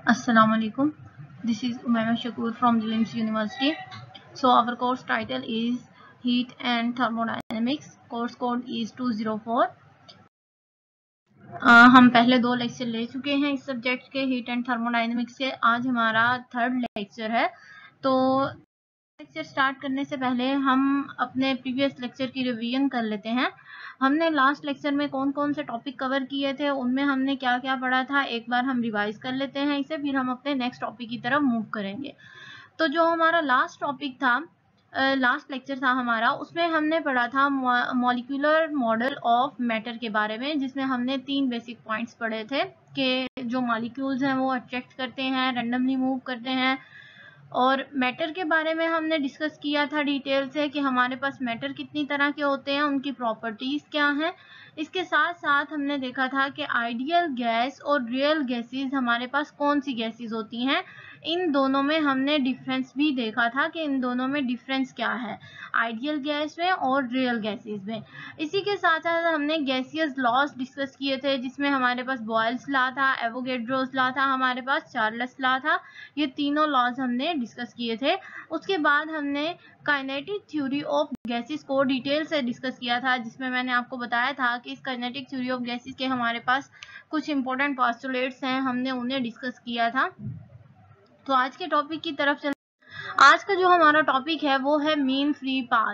Assalamu alaikum. This is Umayma Shakur from Jillims University. So our course title is Heat and Thermodynamics. Course code is 204. हम पहले 2 lecture ले चुके हैं इस subject के heat and thermodynamics के। आज हमारा 3rd लेक्चर है। तो लेक्चर स्टार्ट करने से पहले हम अपने प्रीवियस लेक्चर की रिवीजन कर लेते हैं। हमने लास्ट लेक्चर में कौन कौन से टॉपिक कवर किए थे, उनमें हमने क्या क्या पढ़ा था, एक बार हम रिवाइज कर लेते हैं इसे, फिर हम अपने नेक्स्ट टॉपिक की तरफ मूव करेंगे। तो जो हमारा लास्ट टॉपिक था, लास्ट लेक्चर था हमारा, उसमें हमने पढ़ा था मॉलिक्यूलर मॉडल ऑफ मैटर के बारे में, जिसमें हमने 3 बेसिक पॉइंट्स पढ़े थे कि जो मॉलिक्यूल्स हैं वो अट्रैक्ट करते हैं, रैंडमली मूव करते हैं। और मैटर के बारे में हमने डिस्कस किया था डिटेल से कि हमारे पास मैटर कितनी तरह के होते हैं, उनकी प्रॉपर्टीज क्या हैं। इसके साथ साथ हमने देखा था कि आइडियल गैस और रियल गैसेस हमारे पास कौन सी गैसेस होती हैं। इन दोनों में हमने डिफरेंस भी देखा था कि इन दोनों में डिफरेंस क्या है, आइडियल गैस में और रियल गैसेस में। इसी के साथ साथ हमने गैसियस लॉज डिस्कस किए थे, जिसमें हमारे पास बॉयल्स लॉ था, एवोगैड्रोस लॉ था, हमारे पास चार्ल्स लॉ था। ये तीनों लॉज हमने डिस्कस किए थे। उसके बाद हमने काइनेटिक थ्योरी ऑफ गैसेस को डिटेल से डिस्कस किया था, जिसमें मैंने आपको बताया था कि इस काइनेटिक थ्योरी ऑफ गैसेस के हमारे पास कुछ इंपॉर्टेंट पोस्टुलेट्स हैं, हमने उन्हें डिस्कस किया था। तो आज के टॉपिक की तरफ चल। आज का जो हमारा टॉपिक है वो है मीन फ्री पाथ।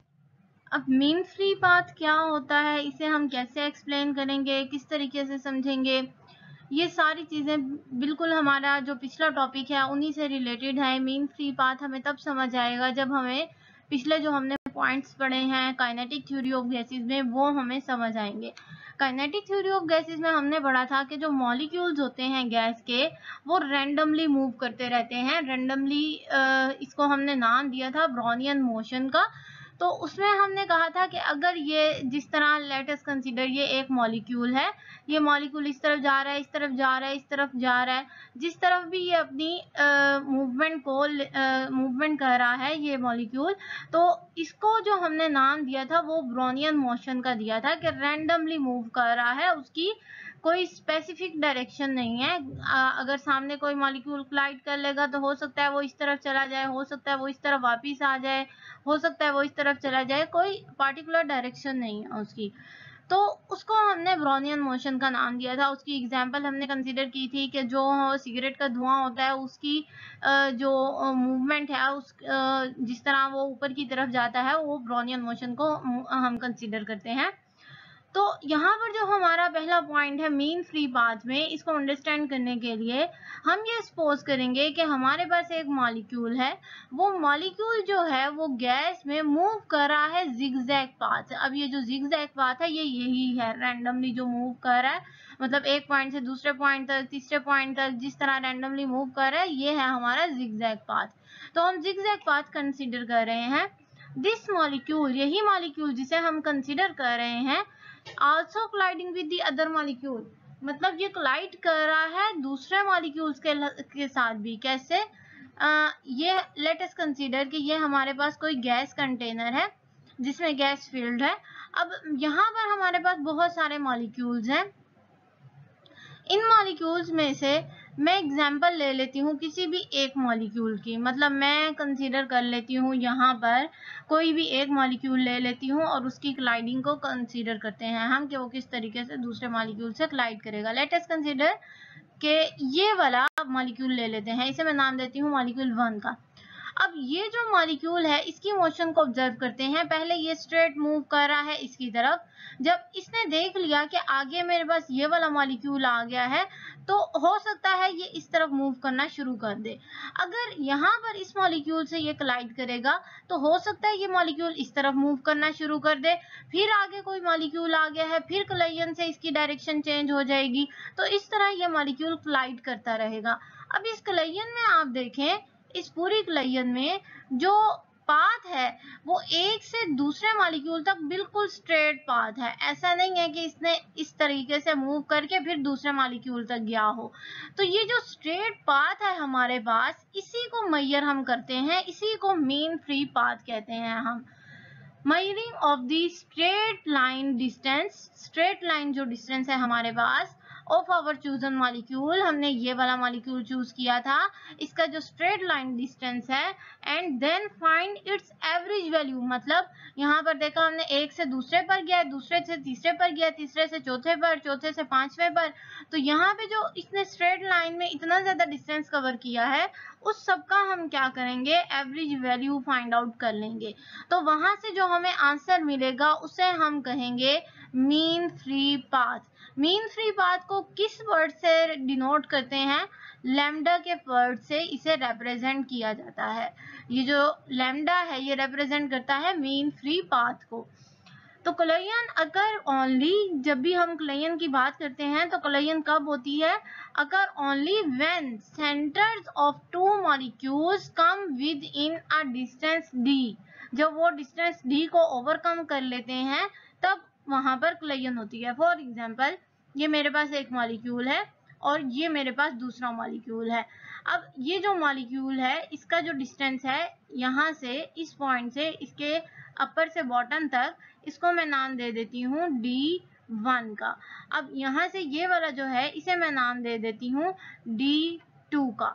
अब मीन फ्री पाथ क्या होता है, इसे हम कैसे एक्सप्लेन करेंगे, किस तरीके से समझेंगे, ये सारी चीजें बिल्कुल हमारा जो पिछला टॉपिक है उन्हीं से रिलेटेड है। मीन फ्री पाथ हमें तब समझ आएगा जब हमें पिछले जो हमने पॉइंट्स पढ़े हैं काइनेटिक थ्योरी ऑफ गैसेस में वो हमें समझ आएंगे। काइनेटिक थ्योरी ऑफ गैसेस में हमने पढ़ा था कि जो मॉलिक्यूल्स होते हैं गैस के, वो रैंडमली मूव करते रहते हैं। रैंडमली इसको हमने नाम दिया था ब्राउनियन मोशन का। तो उसमें हमने कहा था कि अगर ये जिस तरह लेट अस कंसीडर ये एक मॉलिक्यूल है, ये मॉलिक्यूल इस तरफ जा रहा है, इस तरफ जा रहा है, इस तरफ जा रहा है, जिस तरफ भी ये अपनी मूवमेंट को मूवमेंट कर रहा है ये मॉलिक्यूल, तो इसको जो हमने नाम दिया था वो ब्राउनियन मोशन का दिया था कि रैंडमली मूव कर रहा है, उसकी कोई स्पेसिफिक डायरेक्शन नहीं है। अगर सामने कोई मॉलिक्यूल कोलाइड कर लेगा तो हो सकता है वो इस तरफ चला जाए, हो सकता है वो इस तरफ वापिस आ जाए, हो सकता है वो इस तरफ चला जाए, कोई पार्टिकुलर डायरेक्शन नहीं है उसकी। तो उसको हमने ब्राउनियन मोशन का नाम दिया था। उसकी एग्जांपल हमने कंसीडर की थी कि जो सिगरेट का धुआं होता है उसकी जो मूवमेंट है उस जिस तरह वो ऊपर की तरफ जाता है वो ब्राउनियन मोशन को हम कंसीडर करते हैं। तो यहाँ पर जो हमारा पहला पॉइंट है मीन फ्री पाथ में, इसको अंडरस्टैंड करने के लिए हम ये सपोज करेंगे कि हमारे पास एक मॉलिक्यूल है। वो मॉलिक्यूल जो है वो गैस में मूव कर रहा है जिगजैग पाथ। अब ये जो जिगजैग पाथ है ये यही है, रैंडमली जो मूव कर रहा है, मतलब एक पॉइंट से दूसरे पॉइंट तक, तीसरे पॉइंट तक जिस तरह रैंडमली मूव कर रहा है, ये है हमारा जिगजैग पाथ। तो हम जिगजैग पाथ कंसिडर कर रहे हैं। दिस मॉलिक्यूल, यही मॉलिक्यूल जिसे हम कंसिडर कर रहे हैं, also colliding with the other molecule, मतलब ये कोलाइड कर रहा है दूसरे मॉलिक्यूल्स के साथ भी। कैसे? ये लेट अस कंसीडर कि ये हमारे पास कोई गैस कंटेनर है जिसमें गैस फील्ड है। अब यहाँ पर हमारे पास बहुत सारे मॉलिक्यूल्स हैं। इन मॉलिक्यूल्स में से मैं एग्जांपल ले लेती हूँ किसी भी एक मॉलिक्यूल की, मतलब मैं कंसीडर कर लेती हूँ यहाँ पर कोई भी एक मॉलिक्यूल ले लेती हूँ और उसकी कोलाइडिंग को कंसीडर करते हैं हम कि वो किस तरीके से दूसरे मॉलिक्यूल से कोलाइड करेगा। लेट अस कंसीडर कि ये वाला मॉलिक्यूल ले लेते हैं, इसे मैं नाम देती हूँ मॉलिक्यूल 1 का। अब ये जो मॉलिक्यूल है इसकी मोशन को ऑब्जर्व करते हैं। पहले ये स्ट्रेट मूव कर रहा है इसकी तरफ। जब इसने देख लिया कि आगे मेरे पास ये वाला मॉलिक्यूल आ गया है, तो हो सकता है ये इस तरफ मूव करना शुरू कर दे। अगर यहाँ पर इस मॉलिक्यूल से ये कोलाइड करेगा तो हो सकता है ये मॉलिक्यूल इस तरफ मूव करना शुरू कर दे। फिर आगे कोई मॉलिक्यूल आ गया है, फिर कोलाइजन से इसकी डायरेक्शन चेंज हो जाएगी। तो इस तरह ये मॉलिक्यूल कोलाइड करता रहेगा। अब इस कोलाइजन में आप देखें, इस पूरी कोलाइजन में जो पाथ है वो एक से दूसरे मॉलिक्यूल तक बिल्कुल स्ट्रेट पाथ है। ऐसा नहीं है कि इसने इस तरीके से मूव करके फिर दूसरे मॉलिक्यूल तक गया हो। तो ये जो स्ट्रेट पाथ है हमारे पास, इसी को मेजर हम करते हैं, इसी को मीन फ्री पाथ कहते हैं हम। Measuring of the straight line distance, straight line जो डिस्टेंस है हमारे पास, ऑफ आवर चूजन मॉलिक्यूल, हमने ये वाला मॉलिक्यूल चूज किया था, इसका जो स्ट्रेट लाइन डिस्टेंस है, and then find its average value. मतलब यहाँ पर देखा हमने एक से दूसरे पर गया, दूसरे से तीसरे पर गया, तीसरे से चौथे पर, चौथे से पांचवें पर। तो यहाँ पे जो इसने स्ट्रेट लाइन में इतना ज्यादा डिस्टेंस कवर किया है, उस सब का हम क्या करेंगे, एवरेज वैल्यू फाइंड आउट कर लेंगे। तो वहां से जो हमें आंसर मिलेगा उसे हम कहेंगे mean free path. Mean free path को किस वर्ड से डिनोट करते हैं, लैम्डा के वर्ड से इसे रिप्रेजेंट किया जाता है। ये जो लैम्डा है ये रिप्रेजेंट करता है मीन फ्री पाथ को। तो कोलिजन अगर ओनली, जब भी हम कोलिजन की बात करते हैं तो कोलिजन कब होती है, अगर only when centres of two molecules come within a distance d, जब वो डिस्टेंस d को ओवरकम कर लेते हैं तब वहां पर कोलिजन होती है। फॉर एग्जांपल, ये मेरे पास एक मॉलिक्यूल है और ये मेरे पास दूसरा मॉलिक्यूल है। अब ये जो मॉलिक्यूल है इसका जो डिस्टेंस है यहाँ से इस पॉइंट से इसके अपर से बॉटम तक, इसको मैं नाम दे देती हूँ D1 का। अब यहाँ से ये वाला जो है इसे मैं नाम दे देती हूँ D2 का।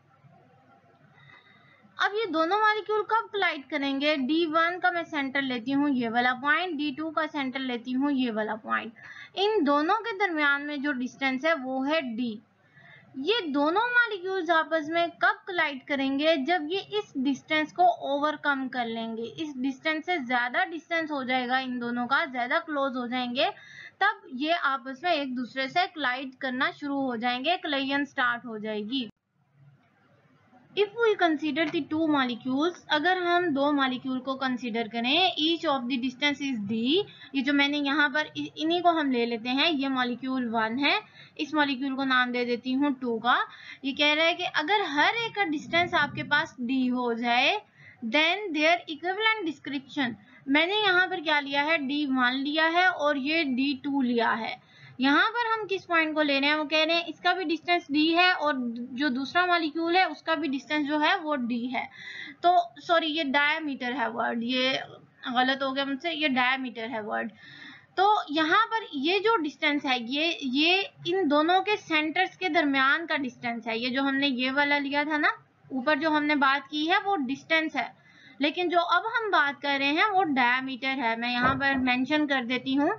अब ये दोनों मॉलिक्यूल कब कोलाइड करेंगे, D1 का मैं सेंटर लेती हूँ ये वाला पॉइंट, D2 का सेंटर लेती हूँ ये वाला पॉइंट। इन दोनों के दरमियान में जो डिस्टेंस है वो है D। ये दोनों मॉलिक्यूल्स आपस में कब कोलाइड करेंगे, जब ये इस डिस्टेंस को ओवरकम कर लेंगे। इस डिस्टेंस से ज्यादा डिस्टेंस हो जाएगा, इन दोनों का ज्यादा क्लोज हो जाएंगे, तब ये आपस में एक दूसरे से कोलाइड करना शुरू हो जाएंगे, कोलिजन स्टार्ट हो जाएगी। If we consider the two molecules, अगर हम दो मॉलिक्यूल को कंसीडर करें, each of the distance is d, ये जो मैंने यहाँ पर इन्हीं को हम ले लेते हैं, ये मॉलिक्यूल 1 है, इस मॉलिक्यूल को नाम दे देती हूँ 2 का। ये कह रहा है कि अगर हर एक का डिस्टेंस आपके पास d हो जाए, देन देयर इक्विवेलेंट डिस्क्रिप्शन, मैंने यहाँ पर क्या लिया है, d1 लिया है और ये d2 लिया है। यहाँ पर हम किस पॉइंट को ले रहे हैं, वो कह रहे हैं इसका भी डिस्टेंस d है और जो दूसरा मॉलिक्यूल है उसका भी डिस्टेंस जो है वो d है। तो सॉरी, ये डायमीटर है वर्ड, ये गलत हो गया मुझसे, ये डायमीटर है वर्ड। तो यहाँ पर ये जो डिस्टेंस है ये इन दोनों के सेंटर्स के दरमियान का डिस्टेंस है। ये जो हमने ये वाला लिया था ना, ऊपर जो हमने बात की है वो डिस्टेंस है, लेकिन जो अब हम बात कर रहे हैं वो डायमीटर है। मैं यहाँ पर मेंशन कर देती हूँ,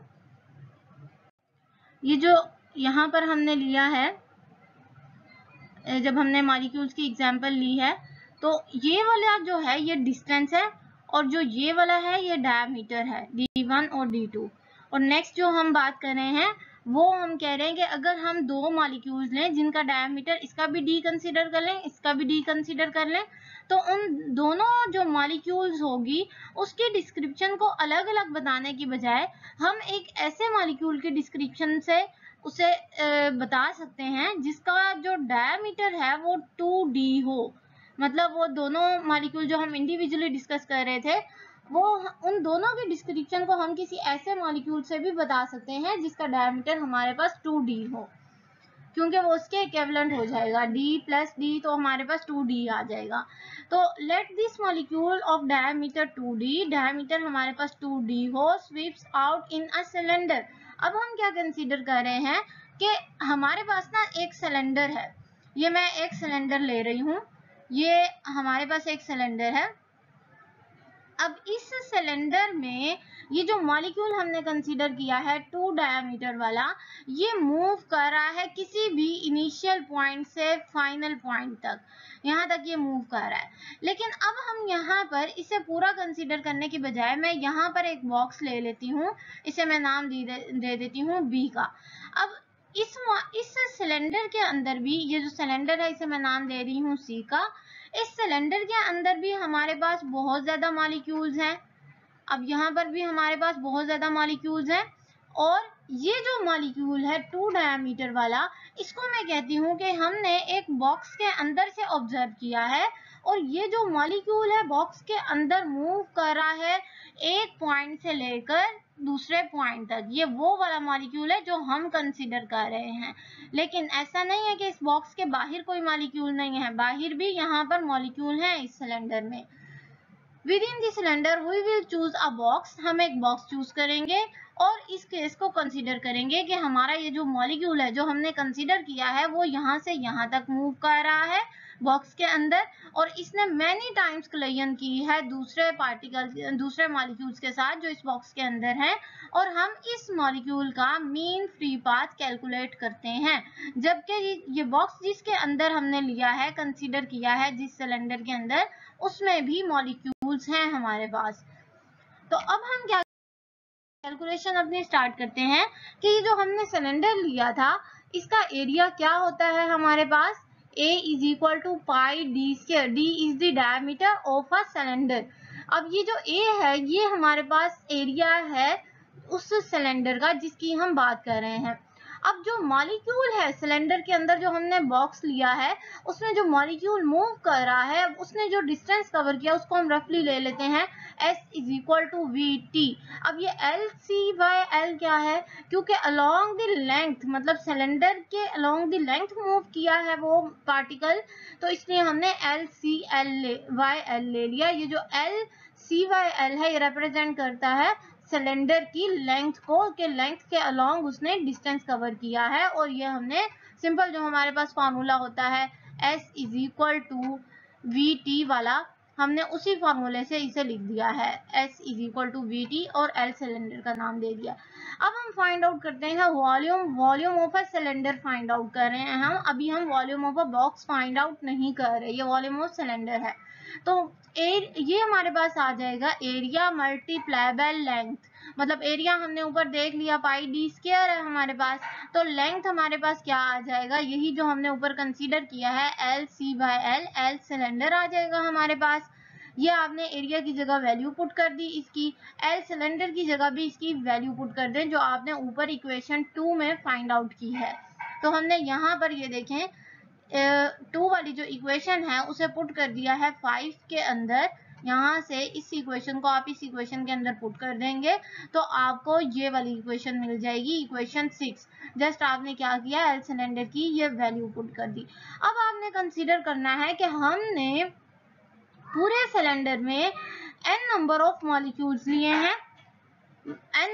ये जो यहाँ पर हमने लिया है, जब हमने मॉलिक्यूल्स की एग्जांपल ली है, तो ये वाला जो है ये डिस्टेंस है और जो ये वाला है ये डायमीटर है, D1 और D2। और नेक्स्ट जो हम बात कर रहे हैं वो हम कह रहे हैं कि अगर हम दो मॉलिक्यूल्स लें जिनका डायमीटर, इसका भी D कंसीडर कर लें, इसका भी D कंसीडर कर लें, तो उन दोनों जो मॉलिक्यूल्स होगी उसकी डिस्क्रिप्शन को अलग अलग बताने की बजाय हम एक ऐसे मॉलिक्यूल की डिस्क्रिप्शन से उसे बता सकते हैं जिसका जो डायमीटर है वो 2d हो। मतलब वो दोनों मॉलिक्यूल जो हम इंडिविजुअली डिस्कस कर रहे थे, वो उन दोनों के डिस्क्रिप्शन को हम किसी ऐसे मॉलिक्यूल से भी बता सकते हैं जिसका डायमीटर हमारे पास 2d हो, क्योंकि वो उसके इक्विवेलेंट हो जाएगा, d प्लस d, तो हमारे पास 2d आ जाएगा। तो let this molecule of diameter 2d, diameter हमारे पास 2d हो, sweeps out in a cylinder. अब हम क्या कंसीडर कर रहे हैं कि हमारे पास ना एक सिलेंडर है, ये मैं एक सिलेंडर ले रही हूँ, ये हमारे पास एक सिलेंडर है। अब इस सिलेंडर में ये जो मॉलिक्यूल हमने कंसीडर किया है 2 डायमीटर वाला, ये मूव कर रहा है किसी भी इनिशियल पॉइंट से फाइनल पॉइंट तक, यहाँ तक ये मूव कर रहा है। लेकिन अब हम यहाँ पर इसे पूरा कंसीडर करने की बजाय मैं यहाँ पर एक बॉक्स ले लेती हूँ, इसे मैं नाम दे देती हूँ B का। अब इस सिलेंडर के अंदर भी, ये जो सिलेंडर है इसे मैं नाम दे रही हूँ C का, इस सिलेंडर के अंदर भी हमारे पास बहुत ज्यादा मॉलिक्यूल्स हैं। अब यहाँ पर भी हमारे पास बहुत ज्यादा मॉलिक्यूल्स हैं, और ये जो मॉलिक्यूल है 2 डायमीटर वाला, इसको मैं कहती हूँ कि हमने एक बॉक्स के अंदर से ऑब्जर्व किया है, और ये जो मॉलिक्यूल है बॉक्स के अंदर मूव कर रहा है एक पॉइंट से लेकर दूसरे पॉइंट तक। ये वो वाला मॉलिक्यूल है जो हम कंसीडर कर रहे हैं। लेकिन ऐसा नहीं है कि इस बॉक्स के बाहर कोई मॉलिक्यूल नहीं है, बाहर भी यहाँ पर मॉलिक्यूल है इस सिलेंडर में। Within the cylinder we will choose a box, हम एक बॉक्स चूज करेंगे और इस केस को कंसीडर करेंगे कि हमारा ये जो मॉलिक्यूल है जो हमने कंसीडर किया है वो यहाँ से यहाँ तक मूव कर रहा है बॉक्स के अंदर, और इसने मैनी टाइम्स कोलिजन की है दूसरे पार्टिकल दूसरे मॉलिक्यूल्स के साथ जो इस बॉक्स के अंदर है, और हम इस मॉलिक्यूल का मीन फ्री पाथ कैलकुलेट करते हैं, जबकि ये बॉक्स जिसके अंदर हमने लिया है कंसीडर किया है जिस सिलेंडर के अंदर, उसमें भी मॉलिक्यूल्स हैं हमारे पास। तो अब हम क्या कैलकुलेशन अपनी स्टार्ट करते हैं कि जो हमने सिलेंडर लिया था इसका एरिया क्या होता है हमारे पास, A is equal to pi D square, D is the diameter of a cylinder. अब ये जो A है ये हमारे पास एरिया है उस सिलेंडर का जिसकी हम बात कर रहे हैं। अब जो मॉलिक्यूल है सिलेंडर के अंदर जो हमने बॉक्स लिया है उसमें जो मॉलिक्यूल मूव कर रहा है उसने जो डिस्टेंस कवर किया उसको हम रफली ले लेते हैं S is equal to VT। अब ये LC/L क्या है, क्योंकि अलोंग द लेंथ मतलब सिलेंडर के अलोंग द लेंथ मूव किया है वो पार्टिकल, तो इसलिए हमने LC/L ले लिया। ये जो LC/L है ये रिप्रेजेंट करता है सिलेंडर की लेंथ को, के लेंथ के अलोंग उसने डिस्टेंस कवर किया है, और ये हमने सिंपल जो हमारे पास फार्मूला होता है S is equal to VT वाला, हमने उसी फार्मूले से इसे लिख दिया है S is equal to VT और L सिलेंडर का नाम दे दिया। अब हम फाइंड आउट करते हैं volume of a cylinder find out कर रहे हैं हम, अभी हम volume of a box find out नहीं कर रहे, ये वॉल्यूम ऑफ सिलेंडर है। तो ये हमारे पास आ जाएगा एरिया मल्टीप्लाई बाय लेंथ, मतलब एरिया हमने ऊपर देख लिया पाई डी स्क्वायर है हमारे पास, तो लेंथ हमारे पास क्या आ जाएगा, यही जो हमने ऊपर कंसीडर किया है LC/L, L सिलेंडर आ जाएगा हमारे पास। ये आपने एरिया की जगह वैल्यू पुट कर दी इसकी, L सिलेंडर की जगह भी इसकी वैल्यू पुट कर दें जो आपने ऊपर इक्वेशन 2 में फाइंड आउट की है। तो हमने यहाँ पर ये देखें 2 वाली जो इक्वेशन है उसे पुट कर दिया है 5 के अंदर, यहाँ से इस इक्वेशन को आप इस इक्वेशन के अंदर पुट कर देंगे तो आपको ये वाली इक्वेशन मिल जाएगी, इक्वेशन 6। जस्ट आपने क्या किया, एल सिलेंडर की ये वैल्यू पुट कर दी। अब आपने कंसीडर करना है कि हमने पूरे सिलेंडर में n नंबर ऑफ मॉलिक्यूल्स लिए हैं, n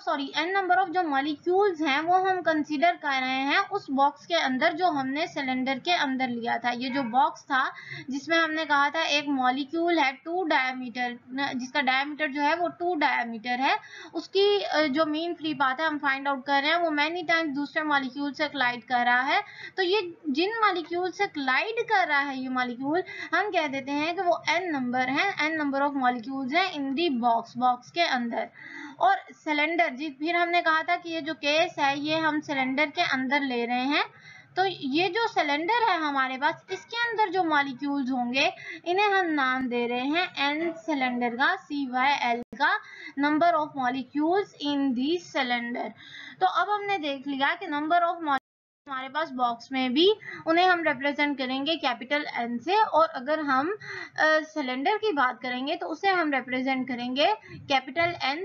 नंबर ऑफ जो मॉलिक्यूल्स हैं वो हम कंसीडर कर रहे हैं उस बॉक्स के अंदर जो हमने सिलेंडर के अंदर लिया था। ये जो बॉक्स था जिसमें हमने कहा था एक मॉलिक्यूल है 2 डायमीटर, जिसका डायमीटर जो है वो 2 डायमीटर है, उसकी जो मीन फ्री पाथ है हम फाइंड आउट कर रहे हैं वो मैनी टाइम्स दूसरे मॉलिक्यूल से क्लाइड कर रहा है। तो ये जिन मॉलिक्यूल से क्लाइड कर रहा है ये मॉलिक्यूल हम कह देते हैं कि वो n नंबर है, n नंबर ऑफ मॉलिक्यूल्स हैं इन दी बॉक्स के अंदर। और सिलेंडर जी फिर हमने कहा था कि ये जो केस है ये हम सिलेंडर के अंदर ले रहे हैं, तो ये जो सिलेंडर है हमारे पास इसके अंदर जो मॉलिक्यूल्स होंगे इन्हें हम नाम दे रहे हैं n सिलेंडर का, C/L का number of molecules in the cylinder. तो अब हमने देख लिया कि नंबर ऑफ हमारे पास बॉक्स में भी उन्हें हम रिप्रेजेंट करेंगे कैपिटल N से, और अगर हम सिलेंडर की बात करेंगे तो उसे हम रिप्रेजेंट करेंगे कैपिटल N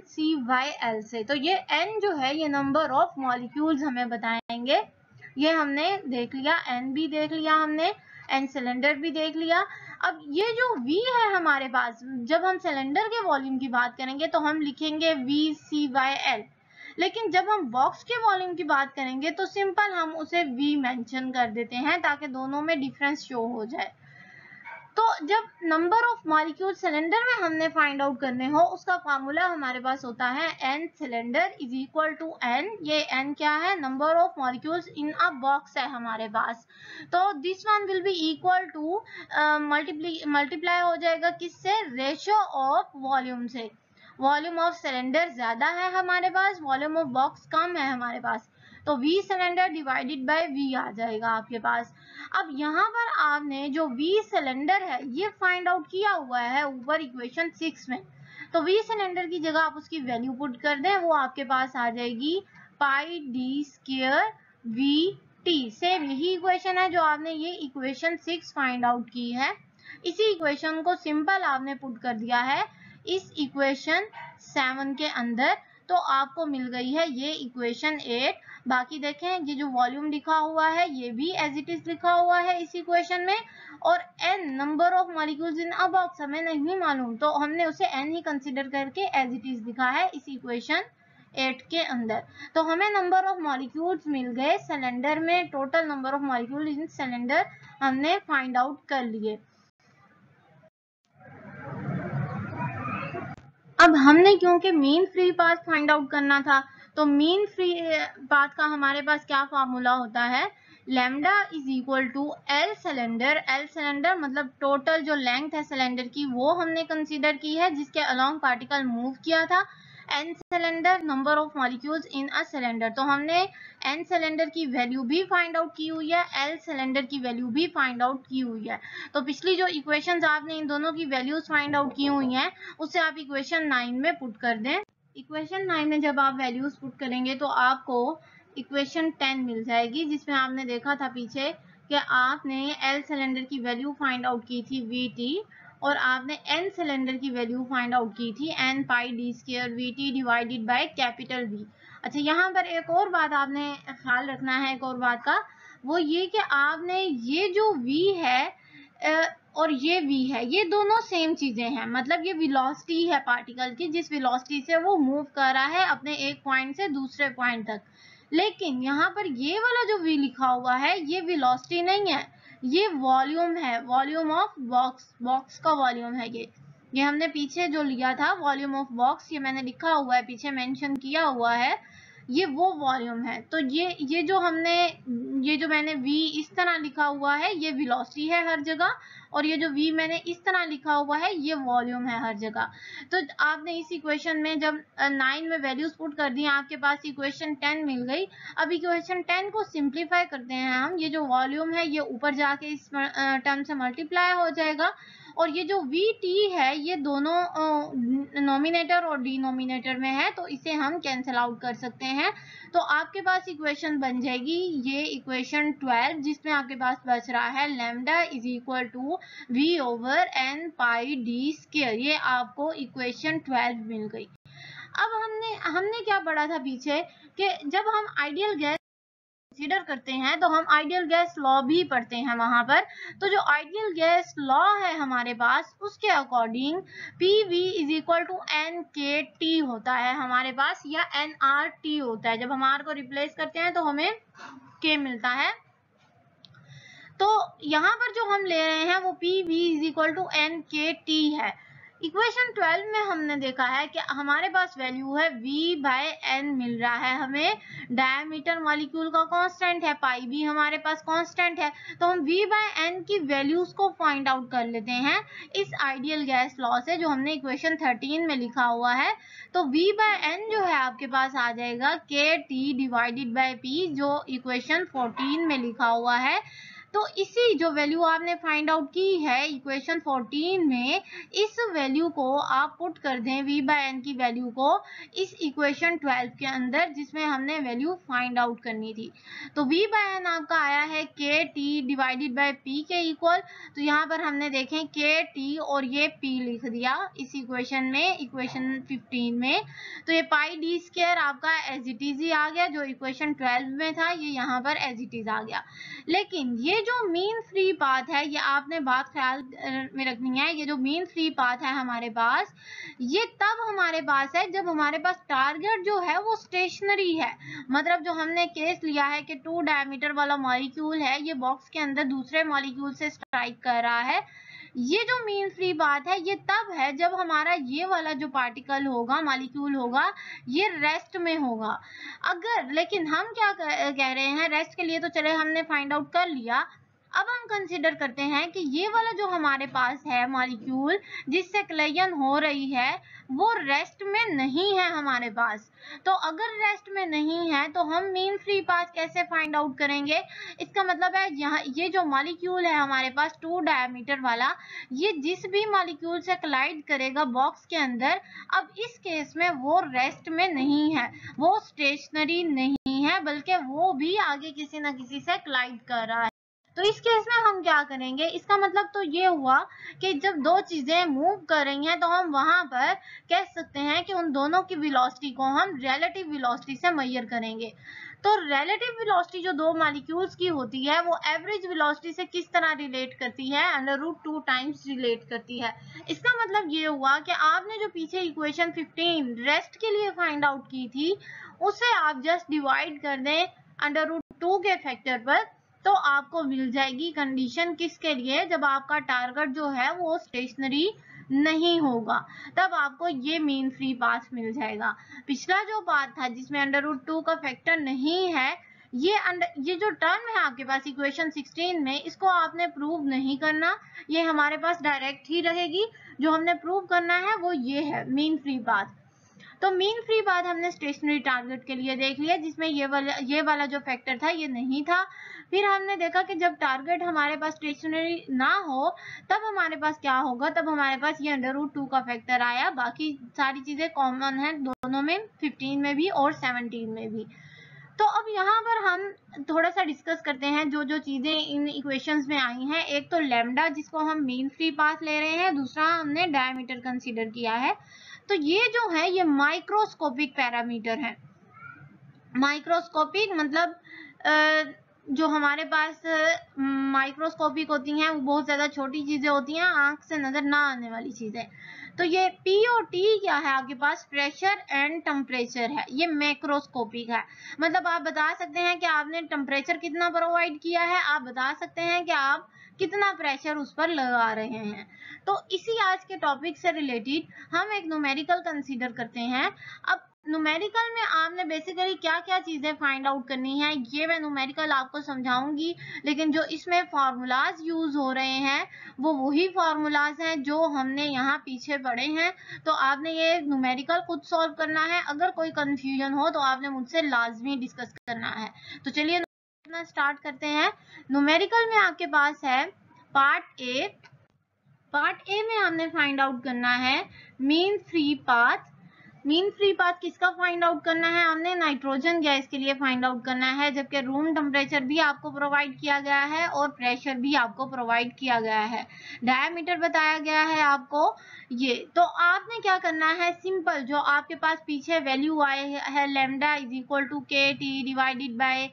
C/L से। तो ये N जो है ये नंबर ऑफ मॉलिक्यूल्स हमें बताएंगे। ये हमने देख लिया, N भी देख लिया हमने, N सिलेंडर भी देख लिया। अब ये जो V है हमारे पास, जब हम सिलेंडर के वॉल्यूम की बात करेंगे तो हम लिखेंगे VC/L, लेकिन जब हम बॉक्स के वॉल्यूम की बात करेंगे तो सिंपल हम उसे V मेंशन कर देते हैं ताकि दोनों में डिफरेंस शो हो जाए। तो जब नंबर ऑफ मॉलिक्यूल सिलेंडर में हमने फाइंड आउट करने हो उसका फार्मूला हमारे पास होता है n cylinder is equal to n, ये n क्या है, number of molecules in a box है हमारे पास। तो this one will be equal to multiply हो जाएगा किससे, रेशियो ऑफ वॉल्यूम से। वॉल्यूम ऑफ सिलेंडर ज्यादा है हमारे पास, वॉल्यूम ऑफ बॉक्स कम है हमारे पास, तो V cylinder divided by V आ जाएगा आपके पास। अब यहाँ पर आपने जो V सिलेंडर है ये फाइंड आउट किया हुआ है ऊपर इक्वेशन 6 में, तो V सिलेंडर की जगह आप उसकी वैल्यू पुट कर दें, वो आपके पास आ जाएगी pi D square VT। Same यही इक्वेशन है जो आपने ये इक्वेशन 6 फाइंड आउट की है, इसी इक्वेशन को सिंपल आपने पुट कर दिया है इस इक्वेशन 7 के अंदर, तो आपको मिल गई है ये इक्वेशन 8। बाकी देखें ये जो वॉल्यूम लिखा हुआ है ये भी एज इट इज लिखा हुआ है इस इक्वेशन में, और n number of molecules in a box हमें नहीं मालूम तो हमने उसे n ही कंसीडर करके एज इट इज लिखा है इस इक्वेशन 8 के अंदर। तो हमें नंबर ऑफ मॉलिक्यूल्स मिल गए सिलेंडर में, total number of molecule in cylinder हमने फाइंड आउट कर लिए। अब हमने क्योंकि mean free path find out करना था, तो मीन फ्री पाथ का हमारे पास क्या फार्मूला होता है, lambda is equal to L cylinder. L cylinder मतलब टोटल जो लेंथ है सिलेंडर की वो हमने कंसीडर की है जिसके अलोंग पार्टिकल मूव किया था। N cylinder number of molecules in a cylinder, तो हमने एन सिलेंडर की वैल्यू भी फाइंड आउट की हुई है, एल सिलेंडर की वैल्यू भी फाइंड आउट की हुई है। तो पिछली जो इक्वेशंस आपने इन दोनों की वैल्यूज फाइंड आउट की हुई हैं उससे आप इक्वेशन 9 में पुट कर दें। इक्वेशन 9 में जब आप वैल्यूज पुट करेंगे तो आपको इक्वेशन 10 मिल जाएगी, जिसमें आपने देखा था पीछे कि आपने एल सिलेंडर की वैल्यू फाइंड आउट की थी VT, और आपने एन सिलेंडर की वैल्यू फाइंड आउट की थी n pi d square VT divided by capital V। अच्छा, यहाँ पर एक और बात आपने ख्याल रखना है, एक और बात का, वो ये कि आपने ये जो V है और ये V है, ये दोनों सेम चीजें हैं, मतलब ये वेलोसिटी है पार्टिकल की, जिस वेलोसिटी से वो मूव कर रहा है अपने एक पॉइंट से दूसरे पॉइंट तक। लेकिन यहाँ पर ये वाला जो V लिखा हुआ है ये वेलोसिटी नहीं है, ये वॉल्यूम है, वॉल्यूम ऑफ बॉक्स, बॉक्स का वॉल्यूम है ये हमने पीछे जो लिया था वॉल्यूम ऑफ बॉक्स, ये मैंने लिखा हुआ है पीछे मेंशन किया हुआ है, ये वो वॉल्यूम है। तो ये जो हमने ये जो मैंने V इस तरह लिखा हुआ है ये वेलोसिटी है हर जगह, और ये जो V मैंने इस तरह लिखा हुआ है ये वॉल्यूम है हर जगह। तो आपने इस इक्वेशन में जब 9 में वैल्यूज पुट कर दी आपके पास इक्वेशन 10 मिल गई। अब इक्वेशन 10 को सिंप्लीफाई करते हैं हम, ये जो वॉल्यूम है ये ऊपर जाके इस टर्म से मल्टीप्लाई हो जाएगा, और ये जो VT है ये दोनों नोमिनेटर और डिनोमिनेटर में है, तो इसे हम कैंसिल आउट कर सकते हैं। तो आपके पास इक्वेशन बन जाएगी ये इक्वेशन 12, जिसमें आपके पास बच रहा है lambda is equal to V over n pi d square. ये आपको इक्वेशन 12 मिल गई। अब हमने क्या पढ़ा था पीछे कि जब हम आइडियल गैस कंसीडर करते हैं तो हम आइडियल गैस लॉ भी पढ़ते हैं वहां पर। तो जो आइडियल गैस लॉ है हमारे पास उसके according PV is equal to NKT होता है हमारे पास, या NRT होता है। जब हम R को रिप्लेस करते हैं तो हमें K मिलता है। तो यहाँ पर जो हम ले रहे हैं वो PV is equal to NKT है। इक्वेशन 12 में हमने देखा है कि हमारे पास वैल्यू है V बाय N मिल रहा है हमें, डायमीटर मॉलिक्यूल का कांस्टेंट है, पाई भी हमारे पास कांस्टेंट है। तो हम V बाय N की वैल्यूज को फाइंड आउट कर लेते हैं इस आइडियल गैस लॉ से, जो हमने इक्वेशन 13 में लिखा हुआ है। तो V बाय N जो है आपके पास आ जाएगा KT डिवाइडेड बाय P, जो इक्वेशन 14 में लिखा हुआ है। तो इसी जो वैल्यू आपने फाइंड आउट की है इक्वेशन 14 में, इस वैल्यू को आप पुट कर दें V बाय N की वैल्यू को इस इक्वेशन 12 के अंदर, जिसमें हमने वैल्यू फाइंड आउट करनी थी। तो V बाय N आपका आया है KT डिवाइडेड बाय P के इक्वल। तो यहाँ पर हमने देखें KT और ये P लिख दिया इस इक्वेशन में, इक्वेशन 15 में। तो ये पाई d स्क्वायर आपका एज इट इज ही आ गया, जो इक्वेशन 12 में था ये यहाँ पर एज इट इज आ गया। लेकिन ये जो मीन फ्री पाथ है, ये आपने बात ख्याल में रखनी है, ये जो मीन फ्री पाथ है हमारे पास, ये तब हमारे पास है जब हमारे पास टारगेट जो है वो स्टेशनरी है। मतलब जो हमने केस लिया है कि 2 डायमीटर वाला मॉलिक्यूल है, ये बॉक्स के अंदर दूसरे मॉलिक्यूल से स्ट्राइक कर रहा है, ये जो मीन फ्री पाथ है ये तब है जब हमारा ये वाला जो पार्टिकल होगा, मॉलिक्यूल होगा, ये रेस्ट में होगा। अगर, लेकिन हम क्या कह रहे हैं, रेस्ट के लिए तो चले हमने फाइंड आउट कर लिया, अब हम कंसीडर करते हैं कि ये वाला जो हमारे पास है मॉलिक्यूल जिससे कलेक्शन हो रही है वो रेस्ट में नहीं है हमारे पास। तो अगर रेस्ट में नहीं है तो हम मीन फ्री पाथ कैसे फाइंड आउट करेंगे? इसका मतलब है यहाँ ये जो मॉलिक्यूल है हमारे पास 2 डायमीटर वाला, ये जिस भी मॉलिक्यूल से कोलाइड करेगा बॉक्स के अंदर, अब इस केस में वो रेस्ट में नहीं है, वो स्टेशनरी नहीं है, बल्कि वो भी आगे किसी न किसी से कोलाइड कर रहा है। तो इस केस में हम क्या करेंगे? इसका मतलब तो ये हुआ कि जब दो चीजें मूव कर रही हैं तो हम वहां पर कह सकते हैं कि उन दोनों की वेलोसिटी को हम रिलेटिव वेलोसिटी से मेजर करेंगे। तो रिलेटिव वेलोसिटी जो दो मॉलिक्यूल्स की होती है वो एवरेज वेलोसिटी से किस तरह रिलेट करती है, √2 टाइम्स रिलेट करती है। इसका मतलब ये हुआ कि आपने जो पीछे इक्वेशन 15 रेस्ट के लिए फाइंड आउट की थी उसे आप जस्ट डिवाइड कर दें √2 के फैक्टर पर, तो आपको मिल जाएगी कंडीशन किसके लिए, जब आपका टारगेट जो है वो स्टेशनरी नहीं होगा, तब आपको ये मीन फ्री पाथ मिल जाएगा। पिछला जो पाथ था जिसमें √2 का फैक्टर नहीं है, ये जो टर्म है आपके पास इक्वेशन 16 में, इसको आपने प्रूव नहीं करना, ये हमारे पास डायरेक्ट ही रहेगी। जो हमने प्रूव करना है वो ये है मीन फ्री पाथ। तो मीन फ्री पाथ हमने स्टेशनरी टारगेट के लिए देख लिया जिसमें ये वाला जो फैक्टर था ये नहीं था। फिर हमने देखा कि जब टारगेट हमारे पास स्टेशनरी ना हो तब हमारे पास क्या होगा, तब हमारे पास ये √2 का फैक्टर आया। बाकी सारी चीजें कॉमन है दोनों में, 15 में भी और 17 में भी। तो अब यहाँ पर हम थोड़ा सा डिस्कस करते हैं जो जो चीजें इन इक्वेशंस में आई हैं। एक तो लैम्डा जिसको हम मीन फ्री पाथ ले रहे हैं, दूसरा हमने डायमीटर कंसीडर किया है। तो ये जो है ये माइक्रोस्कोपिक पैरामीटर है। माइक्रोस्कोपिक मतलब जो हमारे पास माइक्रोस्कोपिक होती हैं वो बहुत ज्यादा छोटी चीजें होती हैं, आंख से नजर ना आने वाली चीजें। तो ये P और T क्या है आपके पास, प्रेशर एंड टेम्परेचर है, ये मैक्रोस्कोपिक है। मतलब आप बता सकते हैं कि आपने टेम्परेचर कितना प्रोवाइड किया है, आप बता सकते हैं कि आप कितना प्रेशर उस पर लगा रहे हैं। तो इसी आज के टॉपिक से रिलेटेड हम एक न्यूमेरिकल कंसीडर करते हैं। अब न्यूमेरिकल में आपने बेसिकली क्या क्या चीजें फाइंड आउट करनी है ये मैं न्यूमेरिकल आपको समझाऊंगी, लेकिन जो इसमें फार्मूलाज यूज हो रहे हैं वो वही फार्मूलाज हैं जो हमने यहाँ पीछे पढ़े हैं। तो आपने ये न्यूमेरिकल खुद सॉल्व करना है, अगर कोई कंफ्यूजन हो तो आपने मुझसे लाजमी डिस्कस करना है। तो चलिए स्टार्ट करते हैं। न्यूमेरिकल में आपके पास है पार्ट ए। पार्ट ए में हमने फाइंड आउट करना है mean free path. Mean free path किसका फाइंड आउट करना है, हमने नाइट्रोजन गैस के लिए फाइंड आउट करना है, जबकि रूम टेम्परेचर भी आपको प्रोवाइड किया गया है और प्रेशर भी आपको प्रोवाइड किया गया है, डायमीटर बताया गया है आपको ये। तो आपने क्या करना है, सिंपल जो आपके पास पीछे वैल्यू आए है lambda is equal to KT divided by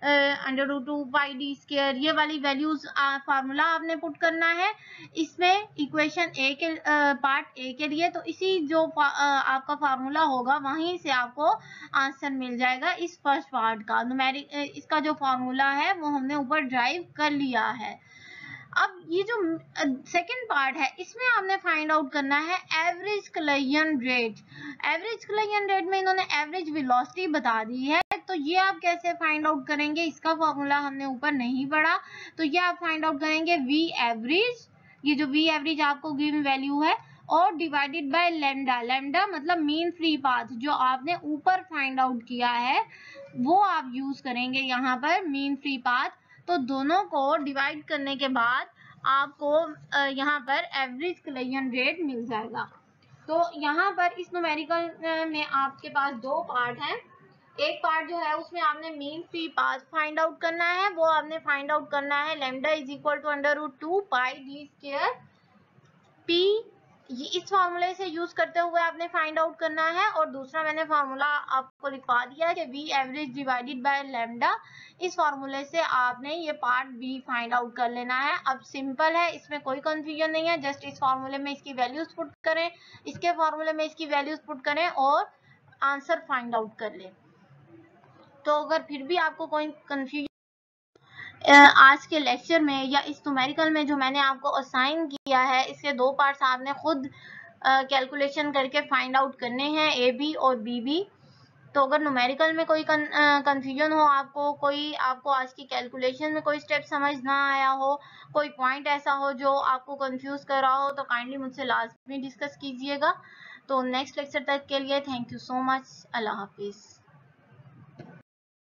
√2 pi d square, ये वाली वैल्यूज फार्मूला आपने पुट करना है इसमें इक्वेशन ए के पार्ट ए के लिए। तो इसी जो आपका फार्मूला होगा वहीं से आपको आंसर मिल जाएगा इस फर्स्ट पार्ट का। न्यूमेरिक इसका जो फार्मूला है वो हमने ऊपर ड्राइव कर लिया है। अब ये जो सेकंड पार्ट है इसमें आपने फाइंड आउट करना है एवरेज क्लाइयन रेट। एवरेज क्लाइयन रेट में इन्होंने एवरेज वेलोसिटी बता दी है, तो ये आप कैसे फाइंड आउट करेंगे, इसका फॉर्मूला हमने ऊपर नहीं पढ़ा। तो ये आप फाइंड आउट करेंगे V एवरेज, ये जो V एवरेज आपको गिवन वैल्यू है, और डिवाइडेड बाय लैम्डा। लैम्डा मतलब मीन फ्री पाथ जो आपने ऊपर फाइंड आउट किया है वो आप यूज करेंगे यहाँ पर मीन फ्री पाथ। तो दोनों को डिवाइड करने के बाद आपको यहाँ पर एवरेज क्लाइयन रेट मिल जाएगा। तो यहाँ पर इस न्यूमेरिकल में आपके पास दो पार्ट हैं। एक पार्ट जो है उसमें आपने mean free path find out करना है, वो आपने फाइंड आउट करना है lambda is equal to √2 pi d square P, ये इस फार्मूले से यूज करते हुए आपने फाइंड आउट करना है। और दूसरा मैंने फार्मूला आपको लिखवा दिया है कि V average divided by lambda, इस फार्मूले से आपने ये पार्ट B फाइंड आउट कर लेना है। अब सिंपल है, इसमें कोई कंफ्यूजन नहीं है, जस्ट इस फार्मूले में इसकी वैल्यूज पुट करें, इसके फार्मूले में इसकी वैल्यूज पुट करें और आंसर फाइंड आउट कर लें। तो अगर फिर भी आपको कोई कंफ्यूजन आज के लेक्चर में या इस न्यूमेरिकल में जो मैंने आपको असाइन किया है, इसके दो पार्ट्स आपने खुद कैलकुलेशन करके फाइंड आउट करने हैं, AB और BB। तो अगर न्यूमेरिकल में कोई कंफ्यूजन हो आपको, कोई आपको आज की कैलकुलेशन में कोई स्टेप समझ ना आया हो, कोई पॉइंट ऐसा हो जो आपको कंफ्यूज कर रहा हो, तो काइंडली मुझसे लाजमी डिस्कस कीजिएगा। तो नेक्स्ट लेक्चर तक के लिए थैंक यू सो मच। अल्लाह हाफिज।